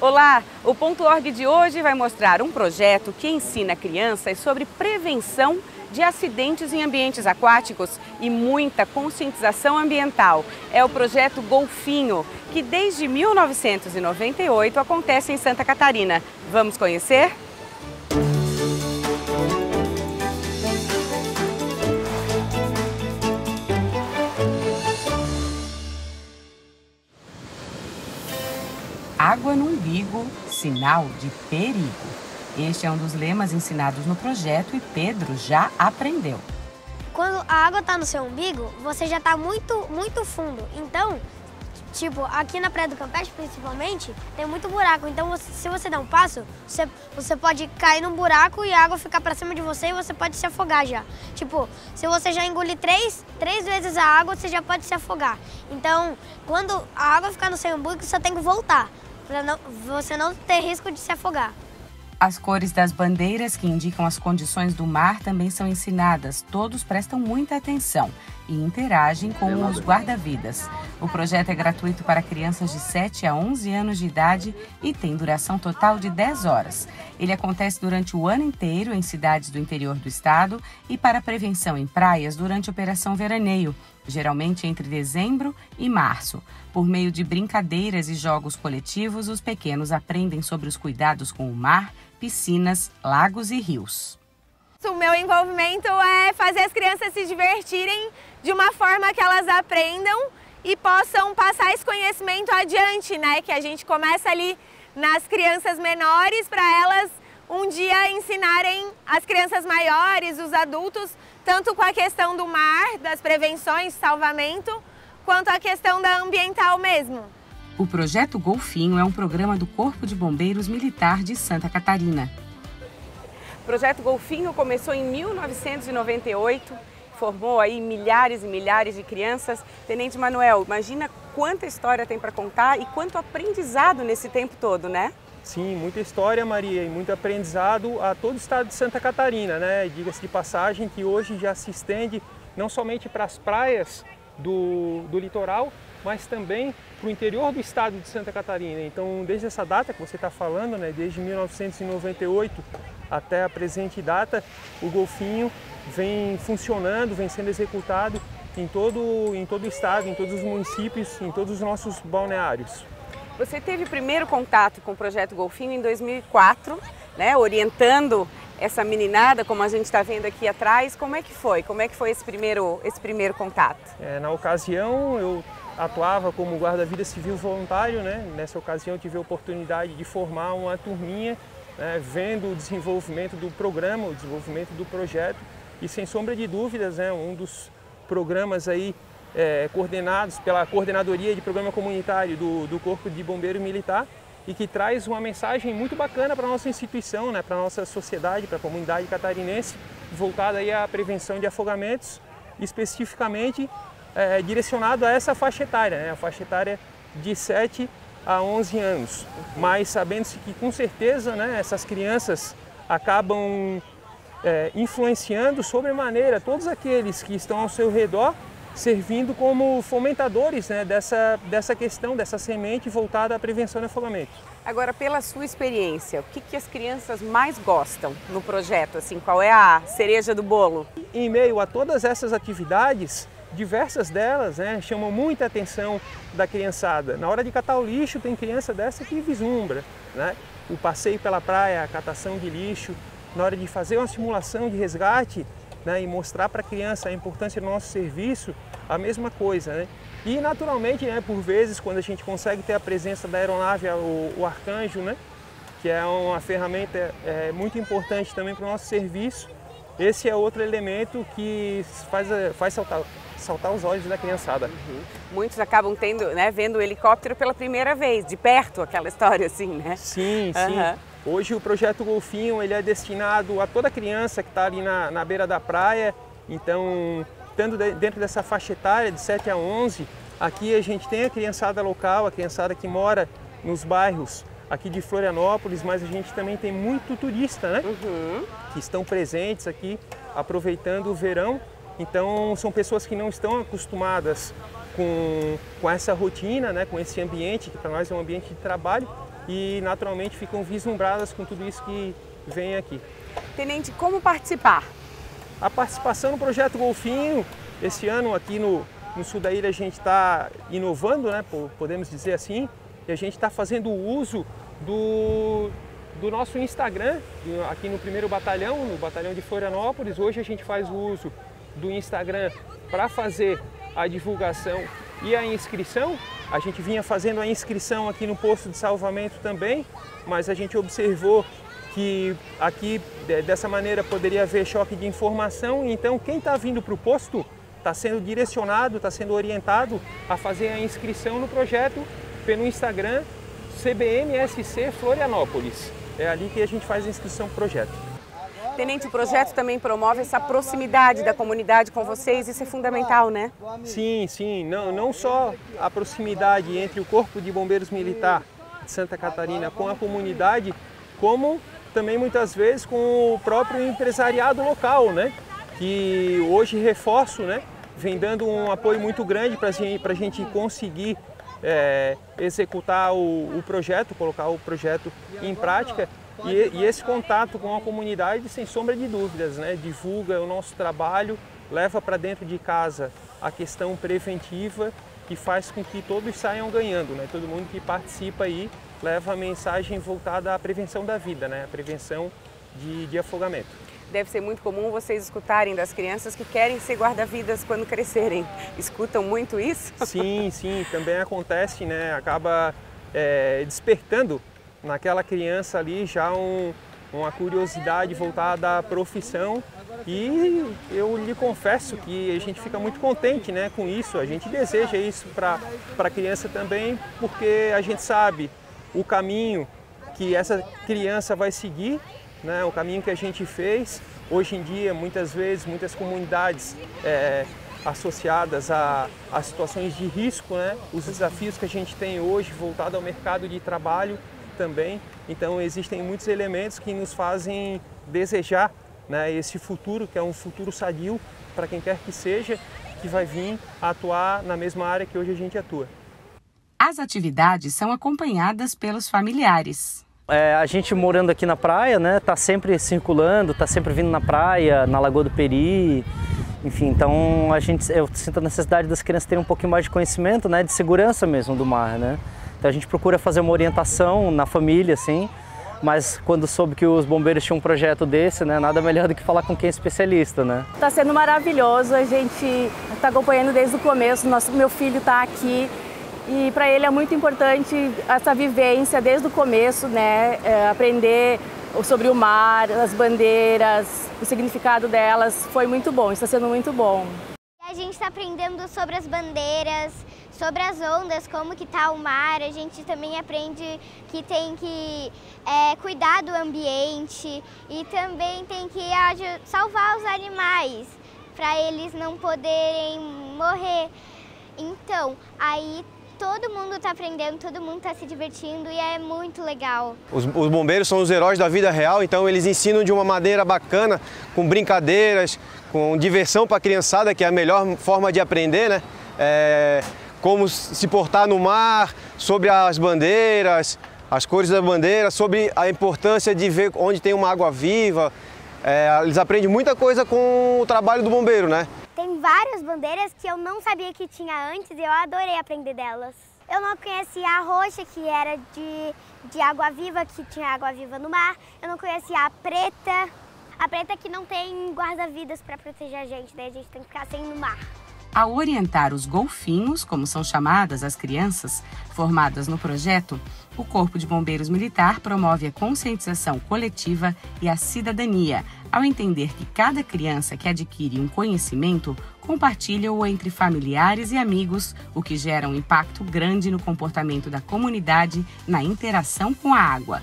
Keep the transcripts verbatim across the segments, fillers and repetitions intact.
Olá! O Ponto Org de hoje vai mostrar um projeto que ensina crianças sobre prevenção de acidentes em ambientes aquáticos e muita conscientização ambiental. É o projeto Golfinho, que desde mil novecentos e noventa e oito acontece em Santa Catarina. Vamos conhecer? Água no umbigo, sinal de perigo. Este é um dos lemas ensinados no projeto e Pedro já aprendeu. Quando a água está no seu umbigo, você já está muito, muito fundo. Então, tipo, aqui na Praia do Campeche, principalmente, tem muito buraco. Então, você, se você der um passo, você, você pode cair num buraco e a água ficar para cima de você e você pode se afogar já. Tipo, se você já engolir três, três vezes a água, você já pode se afogar. Então, quando a água ficar no seu umbigo, você tem que voltar, para não, você não ter risco de se afogar. As cores das bandeiras que indicam as condições do mar também são ensinadas. Todos prestam muita atenção e interagem com os guarda-vidas. O projeto é gratuito para crianças de sete a onze anos de idade e tem duração total de dez horas. Ele acontece durante o ano inteiro em cidades do interior do estado e para prevenção em praias durante a Operação Veraneio, geralmente entre dezembro e março. Por meio de brincadeiras e jogos coletivos, os pequenos aprendem sobre os cuidados com o mar, piscinas, lagos e rios. O meu envolvimento é fazer as crianças se divertirem de uma forma que elas aprendam e possam passar esse conhecimento adiante, né? Que a gente começa ali nas crianças menores para elas um dia ensinarem as crianças maiores, os adultos, tanto com a questão do mar, das prevenções, salvamento, quanto a questão da ambiental mesmo. O projeto Golfinho é um programa do Corpo de Bombeiros Militar de Santa Catarina. O projeto Golfinho começou em mil novecentos e noventa e oito, formou aí milhares e milhares de crianças. Tenente Manuel, imagina quanta história tem para contar e quanto aprendizado nesse tempo todo, né? Sim, muita história, Maria, e muito aprendizado a todo o estado de Santa Catarina, né? Diga-se de passagem que hoje já se estende não somente para as praias do, do litoral, mas também para o interior do estado de Santa Catarina. Então, desde essa data que você está falando, né, desde mil novecentos e noventa e oito até a presente data, o Golfinho vem funcionando, vem sendo executado em todo, em todo o estado, em todos os municípios, em todos os nossos balneários. Você teve primeiro contato com o projeto Golfinho em dois mil e quatro, né, orientando essa meninada, como a gente está vendo aqui atrás. Como é que foi? Como é que foi esse primeiro, esse primeiro contato? É, na ocasião, eu atuava como guarda-vida civil voluntário, né? Nessa ocasião, eu tive a oportunidade de formar uma turminha, né, vendo o desenvolvimento do programa, o desenvolvimento do projeto e, sem sombra de dúvidas, né, um dos programas aí é, coordenados pela Coordenadoria de Programa Comunitário do, do Corpo de Bombeiro Militar e que traz uma mensagem muito bacana para a nossa instituição, né, para a nossa sociedade, para a comunidade catarinense, voltada aí à prevenção de afogamentos, especificamente é, direcionado a essa faixa etária, né, a faixa etária de sete a onze anos, mas sabendo-se que com certeza, né, essas crianças acabam é, influenciando sobremaneira todos aqueles que estão ao seu redor, servindo como fomentadores, né, dessa, dessa questão, dessa semente voltada à prevenção de afogamento. Agora, pela sua experiência, o que, que as crianças mais gostam no projeto? Assim, qual é a cereja do bolo? Em meio a todas essas atividades, diversas delas, né, chamam muita atenção da criançada. Na hora de catar o lixo, tem criança dessa que vislumbra, né? O passeio pela praia, a catação de lixo. Na hora de fazer uma simulação de resgate, né, e mostrar para a criança a importância do nosso serviço, a mesma coisa, né? E naturalmente, né, por vezes, quando a gente consegue ter a presença da aeronave, o, o Arcanjo, né, que é uma ferramenta é, muito importante também para o nosso serviço, esse é outro elemento que faz, faz saltar, saltar os olhos da criançada. Uhum. Muitos acabam tendo, né, vendo o helicóptero pela primeira vez, de perto, aquela história assim, né? Sim, sim. Uhum. Hoje o projeto Golfinho ele é destinado a toda criança que está ali na, na beira da praia. Então, estando dentro dessa faixa etária de sete a onze, aqui a gente tem a criançada local, a criançada que mora nos bairros aqui de Florianópolis, mas a gente também tem muito turista, né? Uhum. Que estão presentes aqui, aproveitando o verão. Então, são pessoas que não estão acostumadas com, com essa rotina, né? Com esse ambiente, que para nós é um ambiente de trabalho, e naturalmente ficam vislumbradas com tudo isso que vem aqui. Tenente, como participar? A participação no projeto Golfinho, esse ano aqui no, no sul da ilha a gente está inovando, né, podemos dizer assim, e a gente está fazendo uso do, do nosso Instagram, aqui no primeiro batalhão, no batalhão de Florianópolis. Hoje a gente faz o uso do Instagram para fazer a divulgação e a inscrição. A gente vinha fazendo a inscrição aqui no posto de salvamento também, mas a gente observou que aqui dessa maneira poderia haver choque de informação, então quem está vindo para o posto está sendo direcionado, está sendo orientado a fazer a inscrição no projeto pelo Instagram C B M S C Florianópolis. É ali que a gente faz a inscrição para o projeto. Tenente, o projeto também promove essa proximidade da comunidade com vocês, isso é fundamental, né? Sim, sim, não, não só a proximidade entre o Corpo de Bombeiros Militar de Santa Catarina com a comunidade, como também muitas vezes com o próprio empresariado local, né? Que hoje, reforço, né, vem dando um apoio muito grande para a gente conseguir é, executar o, o projeto, colocar o projeto em prática. E, e esse contato com a comunidade, sem sombra de dúvidas, né, divulga o nosso trabalho, leva para dentro de casa a questão preventiva, que faz com que todos saiam ganhando, né? Todo mundo que participa aí leva a mensagem voltada à prevenção da vida, né? A prevenção de, de afogamento. Deve ser muito comum vocês escutarem das crianças que querem ser guarda-vidas quando crescerem. Escutam muito isso? Sim, sim, também acontece, né? Acaba é, despertando naquela criança ali já um, uma curiosidade voltada à profissão, e eu lhe confesso que a gente fica muito contente, né, com isso. A gente deseja isso para a criança também, porque a gente sabe o caminho que essa criança vai seguir, né, o caminho que a gente fez. Hoje em dia, muitas vezes, muitas comunidades é, associadas a, a situações de risco, né, os desafios que a gente tem hoje voltado ao mercado de trabalho também. Então existem muitos elementos que nos fazem desejar, né, esse futuro, que é um futuro sadio para quem quer que seja, que vai vir a atuar na mesma área que hoje a gente atua. As atividades são acompanhadas pelos familiares. É, a gente morando aqui na praia, né, tá sempre circulando, tá sempre vindo na praia, na Lagoa do Peri, enfim, então a gente, eu sinto a necessidade das crianças terem um pouquinho mais de conhecimento, né, de segurança mesmo do mar, né. Então a gente procura fazer uma orientação na família, assim, mas quando soube que os bombeiros tinham um projeto desse, né, nada melhor do que falar com quem é especialista, né. Está sendo maravilhoso, a gente está acompanhando desde o começo, nosso, meu filho está aqui. E para ele é muito importante essa vivência desde o começo, né? É, aprender sobre o mar, as bandeiras, o significado delas. Foi muito bom, está sendo muito bom. A gente está aprendendo sobre as bandeiras, sobre as ondas, como que está o mar. A gente também aprende que tem que é, cuidar do ambiente e também tem que salvar os animais para eles não poderem morrer. Então, aí todo mundo está aprendendo, todo mundo está se divertindo e é muito legal. Os, os bombeiros são os heróis da vida real, então eles ensinam de uma maneira bacana, com brincadeiras, com diversão para a criançada, que é a melhor forma de aprender, né? É, como se portar no mar, sobre as bandeiras, as cores da bandeira, sobre a importância de ver onde tem uma água viva. É, eles aprendem muita coisa com o trabalho do bombeiro, né? Tem várias bandeiras que eu não sabia que tinha antes e eu adorei aprender delas. Eu não conhecia a roxa, que era de, de água-viva, que tinha água-viva no mar. Eu não conhecia a preta. A preta que não tem guarda-vidas para proteger a gente, daí a gente tem que ficar sem no mar. Ao orientar os golfinhos, como são chamadas as crianças formadas no projeto, o Corpo de Bombeiros Militar promove a conscientização coletiva e a cidadania, ao entender que cada criança que adquire um conhecimento compartilha-o entre familiares e amigos, o que gera um impacto grande no comportamento da comunidade na interação com a água.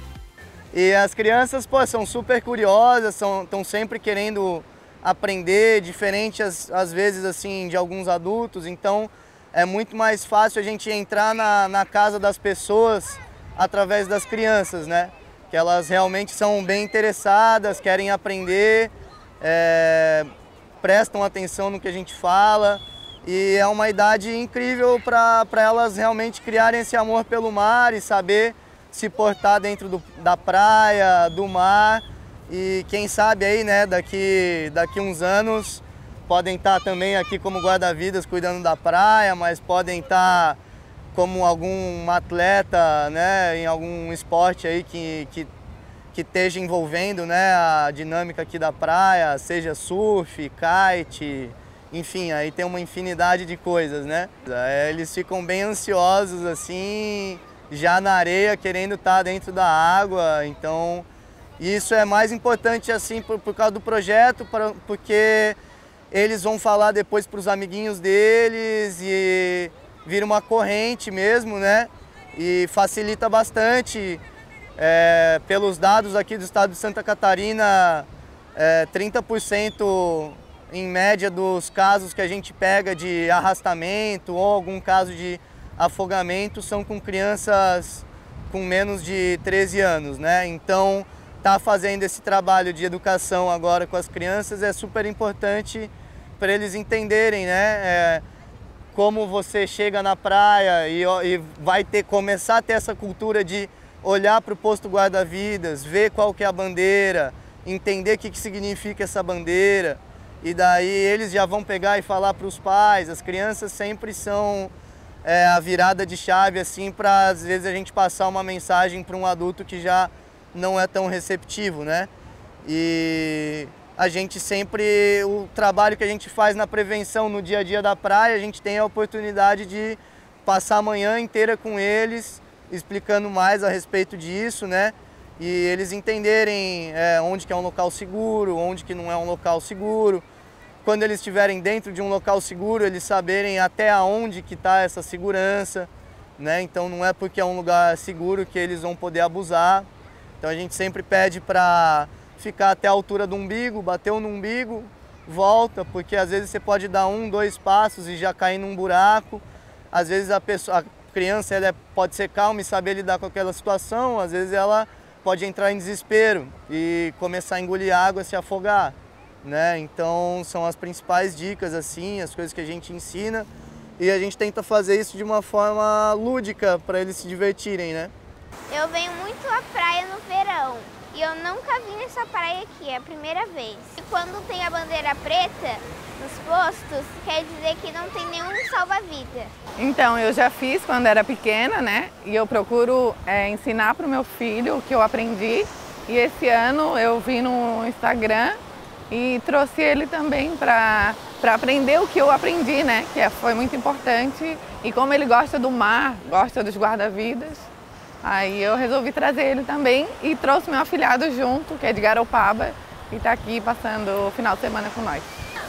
E as crianças, pô, são super curiosas, estão sempre querendo aprender, diferente às, às vezes assim de alguns adultos, então é muito mais fácil a gente entrar na, na casa das pessoas através das crianças, né? Que elas realmente são bem interessadas, querem aprender, é, prestam atenção no que a gente fala, e é uma idade incrível para elas realmente criarem esse amor pelo mar e saber se portar dentro do, da praia, do mar. E quem sabe aí, né, daqui, daqui uns anos podem estar também aqui como guarda-vidas cuidando da praia, mas podem estar como algum atleta, né, em algum esporte aí que, que, que esteja envolvendo, né, a dinâmica aqui da praia, seja surf, kite, enfim, aí tem uma infinidade de coisas, né. Eles ficam bem ansiosos assim, já na areia, querendo estar dentro da água, então isso é mais importante assim por, por causa do projeto, pra, porque eles vão falar depois para os amiguinhos deles e vira uma corrente mesmo, né? E facilita bastante. É, pelos dados aqui do estado de Santa Catarina, é, trinta por cento em média dos casos que a gente pega de arrastamento ou algum caso de afogamento são com crianças com menos de treze anos, né? Então, tá fazendo esse trabalho de educação agora com as crianças é super importante para eles entenderem, né? É, como você chega na praia e, e vai ter, começar a ter essa cultura de olhar para o posto guarda-vidas, ver qual que é a bandeira, entender o que, que significa essa bandeira, e daí eles já vão pegar e falar para os pais. As crianças sempre são é, a virada de chave assim, para às vezes a gente passar uma mensagem para um adulto que já não é tão receptivo, né? E a gente sempre, o trabalho que a gente faz na prevenção no dia a dia da praia, a gente tem a oportunidade de passar a manhã inteira com eles, explicando mais a respeito disso, né? E eles entenderem é, onde que é um local seguro, onde que não é um local seguro. Quando eles estiverem dentro de um local seguro, eles saberem até aonde que está essa segurança, né? Então não é porque é um lugar seguro que eles vão poder abusar. Então a gente sempre pede para ficar até a altura do umbigo, bateu no umbigo, volta, porque às vezes você pode dar um, dois passos e já cair num buraco. Às vezes a, pessoa, a criança ela pode ser calma e saber lidar com aquela situação, às vezes ela pode entrar em desespero e começar a engolir água, se afogar, né? Então são as principais dicas, assim, as coisas que a gente ensina, e a gente tenta fazer isso de uma forma lúdica para eles se divertirem, né? Eu venho muito à praia no verão e eu nunca vim nessa praia aqui, é a primeira vez. E quando tem a bandeira preta nos postos, quer dizer que não tem nenhum salva-vida. Então, eu já fiz quando era pequena, né? E eu procuro é, ensinar para o meu filho o que eu aprendi. E esse ano eu vi no Instagram e trouxe ele também para para aprender o que eu aprendi, né? Que foi muito importante. E como ele gosta do mar, gosta dos guarda-vidas, aí eu resolvi trazer ele também e trouxe meu afilhado junto, que é de Garopaba, e está aqui passando o final de semana com nós.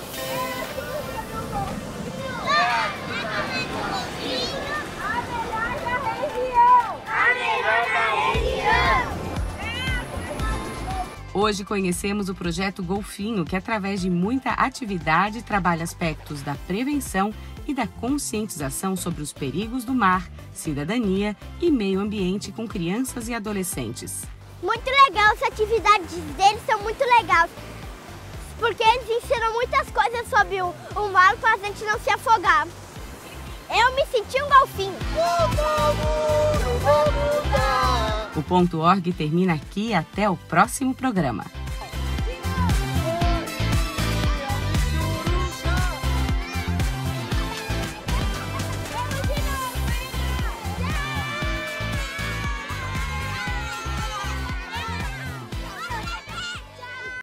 Hoje conhecemos o projeto Golfinho, que através de muita atividade trabalha aspectos da prevenção e da conscientização sobre os perigos do mar, cidadania e meio ambiente com crianças e adolescentes. Muito legal, as atividades deles são muito legais, porque eles ensinam muitas coisas sobre o, o mar para a gente não se afogar. Eu me senti um golfinho. O Ponto Org termina aqui, até o próximo programa.